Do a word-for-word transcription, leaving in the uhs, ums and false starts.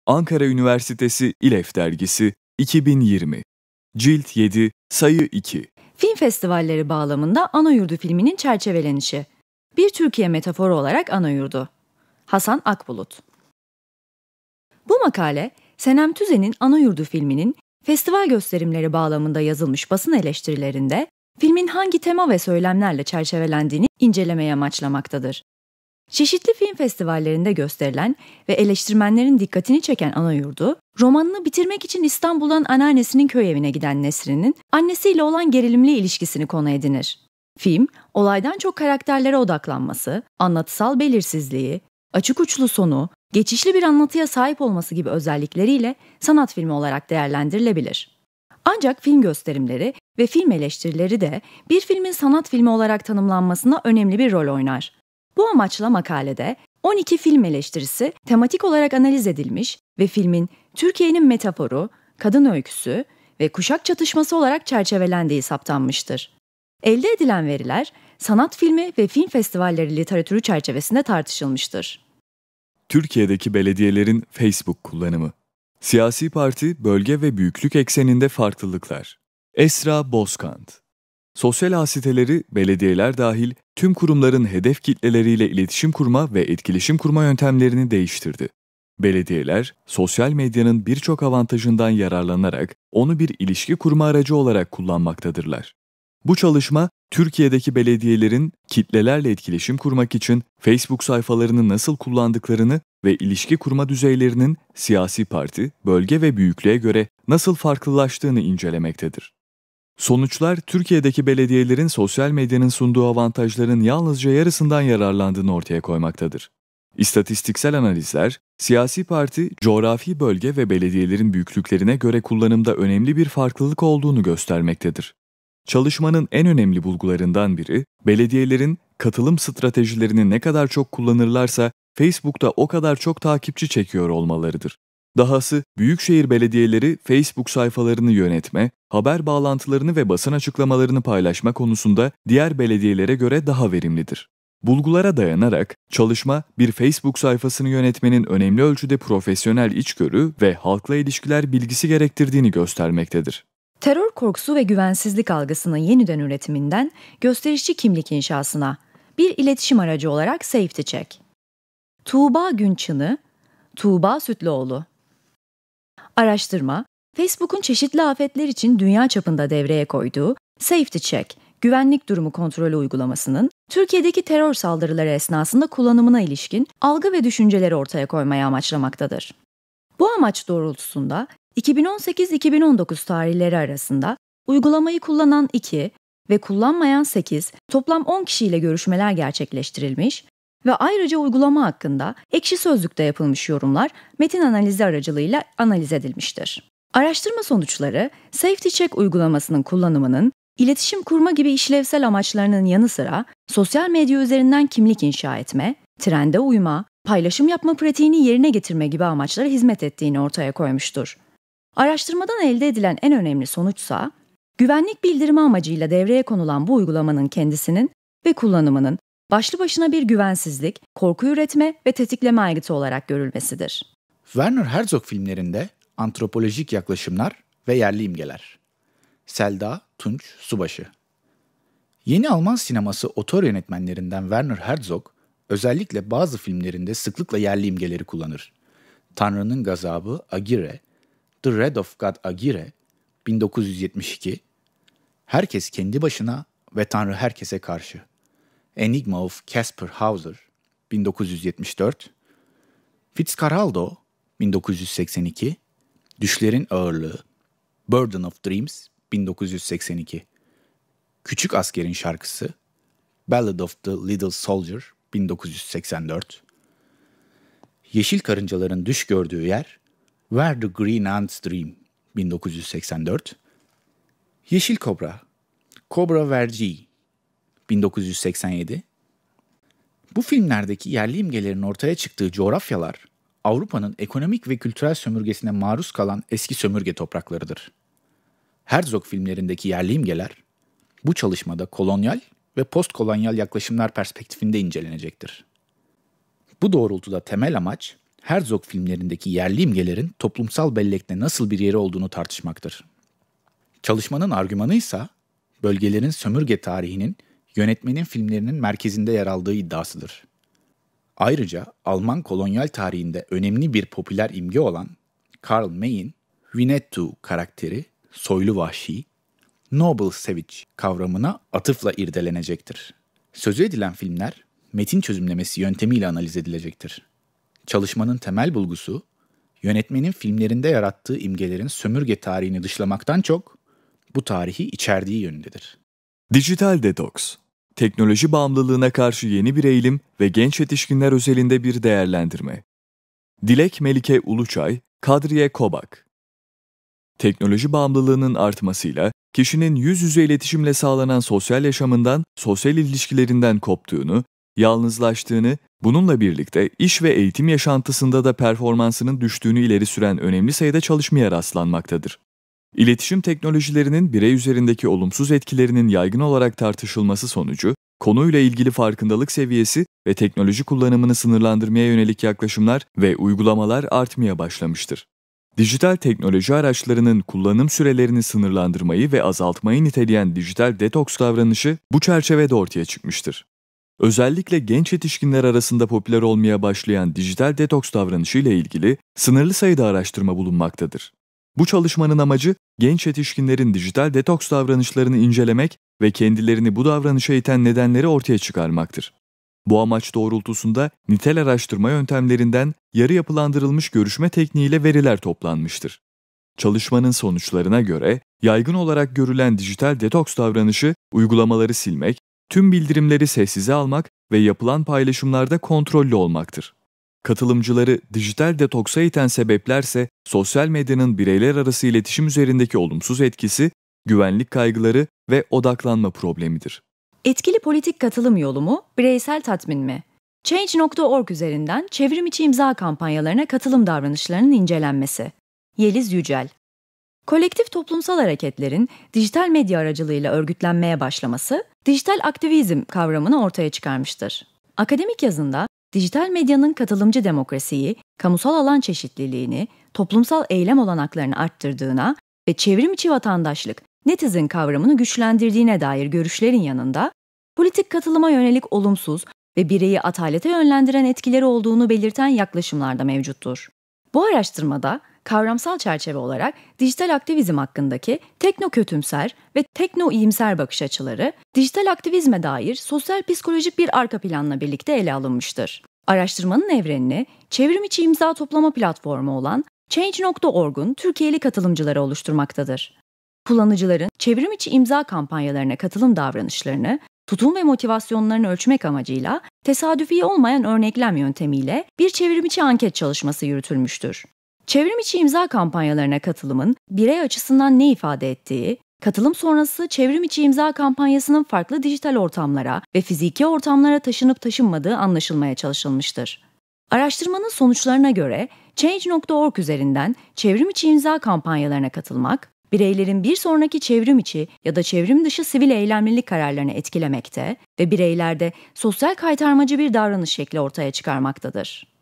Ankara Üniversitesi İLEF Dergisi iki bin yirmi Cilt yedi Sayı iki Film festivalleri bağlamında Anayurdu filminin çerçevelenişi. Bir Türkiye metaforu olarak Anayurdu. Hasan Akbulut. Bu makale, Senem Tüzen'in Anayurdu filminin festival gösterimleri bağlamında yazılmış basın eleştirilerinde filmin hangi tema ve söylemlerle çerçevelendiğini incelemeye amaçlamaktadır. Çeşitli film festivallerinde gösterilen ve eleştirmenlerin dikkatini çeken Anayurdu, romanını bitirmek için İstanbul'dan anneannesinin köy evine giden Nesrin'in annesiyle olan gerilimli ilişkisini konu edinir. Film, olaydan çok karakterlere odaklanması, anlatısal belirsizliği, açık uçlu sonu, geçişli bir anlatıya sahip olması gibi özellikleriyle sanat filmi olarak değerlendirilebilir. Ancak film gösterimleri ve film eleştirileri de bir filmin sanat filmi olarak tanımlanmasına önemli bir rol oynar. Bu amaçla makalede on iki film eleştirisi tematik olarak analiz edilmiş ve filmin Türkiye'nin metaforu, kadın öyküsü ve kuşak çatışması olarak çerçevelendiği saptanmıştır. Elde edilen veriler, sanat filmi ve film festivalleri literatürü çerçevesinde tartışılmıştır. Türkiye'deki belediyelerin Facebook kullanımı. Siyasi parti, bölge ve büyüklük ekseninde farklılıklar. Esra Bozkant. Sosyal ağ siteleri, belediyeler dahil tüm kurumların hedef kitleleriyle iletişim kurma ve etkileşim kurma yöntemlerini değiştirdi. Belediyeler, sosyal medyanın birçok avantajından yararlanarak onu bir ilişki kurma aracı olarak kullanmaktadırlar. Bu çalışma, Türkiye'deki belediyelerin kitlelerle etkileşim kurmak için Facebook sayfalarını nasıl kullandıklarını ve ilişki kurma düzeylerinin siyasi parti, bölge ve büyüklüğe göre nasıl farklılaştığını incelemektedir. Sonuçlar, Türkiye'deki belediyelerin sosyal medyanın sunduğu avantajların yalnızca yarısından yararlandığını ortaya koymaktadır. İstatistiksel analizler, siyasi parti, coğrafi bölge ve belediyelerin büyüklüklerine göre kullanımda önemli bir farklılık olduğunu göstermektedir. Çalışmanın en önemli bulgularından biri, belediyelerin katılım stratejilerini ne kadar çok kullanırlarsa Facebook'ta o kadar çok takipçi çekiyor olmalarıdır. Dahası büyükşehir belediyeleri Facebook sayfalarını yönetme, haber bağlantılarını ve basın açıklamalarını paylaşma konusunda diğer belediyelere göre daha verimlidir. Bulgulara dayanarak çalışma bir Facebook sayfasını yönetmenin önemli ölçüde profesyonel içgörü ve halkla ilişkiler bilgisi gerektirdiğini göstermektedir. Terör korkusu ve güvensizlik algısının yeniden üretiminden gösterişçi kimlik inşasına bir iletişim aracı olarak Safety Check. Tuğba Günçın'ı, Tuğba Sütlüoğlu. Araştırma, Facebook'un çeşitli afetler için dünya çapında devreye koyduğu Safety Check, güvenlik durumu kontrolü uygulamasının Türkiye'deki terör saldırıları esnasında kullanımına ilişkin algı ve düşünceleri ortaya koymaya amaçlamaktadır. Bu amaç doğrultusunda iki bin on sekiz iki bin on dokuz tarihleri arasında uygulamayı kullanan iki ve kullanmayan sekiz, toplam on kişiyle görüşmeler gerçekleştirilmiş ve ayrıca uygulama hakkında Ekşi Sözlük'te yapılmış yorumlar metin analizi aracılığıyla analiz edilmiştir. Araştırma sonuçları, Safety Check uygulamasının kullanımının iletişim kurma gibi işlevsel amaçlarının yanı sıra sosyal medya üzerinden kimlik inşa etme, trende uyma, paylaşım yapma pratiğini yerine getirme gibi amaçlara hizmet ettiğini ortaya koymuştur. Araştırmadan elde edilen en önemli sonuçsa, güvenlik bildirimi amacıyla devreye konulan bu uygulamanın kendisinin ve kullanımının başlı başına bir güvensizlik, korku üretme ve tetikleme aygıtı olarak görülmesidir. Werner Herzog filmlerinde antropolojik yaklaşımlar ve yerli imgeler. Selda Tunç Subaşı. Yeni Alman sineması otör yönetmenlerinden Werner Herzog, özellikle bazı filmlerinde sıklıkla yerli imgeleri kullanır. Tanrı'nın Gazabı Agire, The Wrath of God Agire, bin dokuz yüz yetmiş iki, Herkes Kendi Başına ve Tanrı Herkese Karşı, Enigma of Caspar Hauser, bin dokuz yüz yetmiş dört, Fitzcarraldo, bin dokuz yüz seksen iki, Düşlerin Ağırlığı, Burden of Dreams, bin dokuz yüz seksen iki, Küçük Askerin Şarkısı, Ballad of the Little Soldier, bin dokuz yüz seksen dört, Yeşil Karıncaların Düş Gördüğü Yer, Where the Green Ants Dream, bin dokuz yüz seksen dört, Yeşil Kobra, Cobra Vergi, bin dokuz yüz seksen yedi. Bu filmlerdeki yerli imgelerin ortaya çıktığı coğrafyalar, Avrupa'nın ekonomik ve kültürel sömürgesine maruz kalan eski sömürge topraklarıdır. Herzog filmlerindeki yerli imgeler, bu çalışmada kolonyal ve postkolonyal yaklaşımlar perspektifinde incelenecektir. Bu doğrultuda temel amaç, Herzog filmlerindeki yerli imgelerin toplumsal bellekte nasıl bir yeri olduğunu tartışmaktır. Çalışmanın argümanı ise bölgelerin sömürge tarihinin yönetmenin filmlerinin merkezinde yer aldığı iddiasıdır. Ayrıca Alman kolonyal tarihinde önemli bir popüler imge olan Karl May'in Winnetou karakteri soylu vahşi, noble savage kavramına atıfla irdelenecektir. Sözü edilen filmler metin çözümlemesi yöntemiyle analiz edilecektir. Çalışmanın temel bulgusu, yönetmenin filmlerinde yarattığı imgelerin sömürge tarihini dışlamaktan çok, bu tarihi içerdiği yönündedir. Dijital detoks, teknoloji bağımlılığına karşı yeni bir eğilim ve genç yetişkinler özelinde bir değerlendirme. Dilek Melike Uluçay, Kadriye Kobak. Teknoloji bağımlılığının artmasıyla kişinin yüz yüze iletişimle sağlanan sosyal yaşamından, sosyal ilişkilerinden koptuğunu, yalnızlaştığını, bununla birlikte iş ve eğitim yaşantısında da performansının düştüğünü ileri süren önemli sayıda çalışmaya rastlanmaktadır. İletişim teknolojilerinin birey üzerindeki olumsuz etkilerinin yaygın olarak tartışılması sonucu, konuyla ilgili farkındalık seviyesi ve teknoloji kullanımını sınırlandırmaya yönelik yaklaşımlar ve uygulamalar artmaya başlamıştır. Dijital teknoloji araçlarının kullanım sürelerini sınırlandırmayı ve azaltmayı niteleyen dijital detoks davranışı bu çerçevede ortaya çıkmıştır. Özellikle genç yetişkinler arasında popüler olmaya başlayan dijital detoks davranışı ile ilgili sınırlı sayıda araştırma bulunmaktadır. Bu çalışmanın amacı genç yetişkinlerin dijital detoks davranışlarını incelemek ve kendilerini bu davranışa iten nedenleri ortaya çıkarmaktır. Bu amaç doğrultusunda nitel araştırma yöntemlerinden yarı yapılandırılmış görüşme tekniğiyle veriler toplanmıştır. Çalışmanın sonuçlarına göre yaygın olarak görülen dijital detoks davranışı uygulamaları silmek, tüm bildirimleri sessize almak ve yapılan paylaşımlarda kontrollü olmaktır. Katılımcıları dijital detoksa iten sebeplerse sosyal medyanın bireyler arası iletişim üzerindeki olumsuz etkisi, güvenlik kaygıları ve odaklanma problemidir. Etkili politik katılım yolu mu, bireysel tatmin mi? Change nokta org üzerinden çevrim içi imza kampanyalarına katılım davranışlarının incelenmesi. Yeliz Yücel. Kolektif toplumsal hareketlerin dijital medya aracılığıyla örgütlenmeye başlaması, dijital aktivizm kavramını ortaya çıkarmıştır. Akademik yazında, dijital medyanın katılımcı demokrasiyi, kamusal alan çeşitliliğini, toplumsal eylem olanaklarını arttırdığına ve çevrim içi vatandaşlık, netizen kavramını güçlendirdiğine dair görüşlerin yanında, politik katılıma yönelik olumsuz ve bireyi atalete yönlendiren etkileri olduğunu belirten yaklaşımlar da mevcuttur. Bu araştırmada, kavramsal çerçeve olarak dijital aktivizm hakkındaki tekno-kötümser ve tekno-iyimser bakış açıları, dijital aktivizme dair sosyal psikolojik bir arka planla birlikte ele alınmıştır. Araştırmanın evrenini çevrim içi imza toplama platformu olan Change nokta org'un Türkiye'li katılımcıları oluşturmaktadır. Kullanıcıların çevrim içi imza kampanyalarına katılım davranışlarını, tutum ve motivasyonlarını ölçmek amacıyla tesadüfi olmayan örneklem yöntemiyle bir çevrim içi anket çalışması yürütülmüştür. Çevrim içi imza kampanyalarına katılımın birey açısından ne ifade ettiği, katılım sonrası çevrim içi imza kampanyasının farklı dijital ortamlara ve fiziki ortamlara taşınıp taşınmadığı anlaşılmaya çalışılmıştır. Araştırmanın sonuçlarına göre Change nokta org üzerinden çevrim içi imza kampanyalarına katılmak, bireylerin bir sonraki çevrim içi ya da çevrim dışı sivil eylemlilik kararlarını etkilemekte ve bireylerde sosyal kaytarmacı bir davranış şekli ortaya çıkarmaktadır.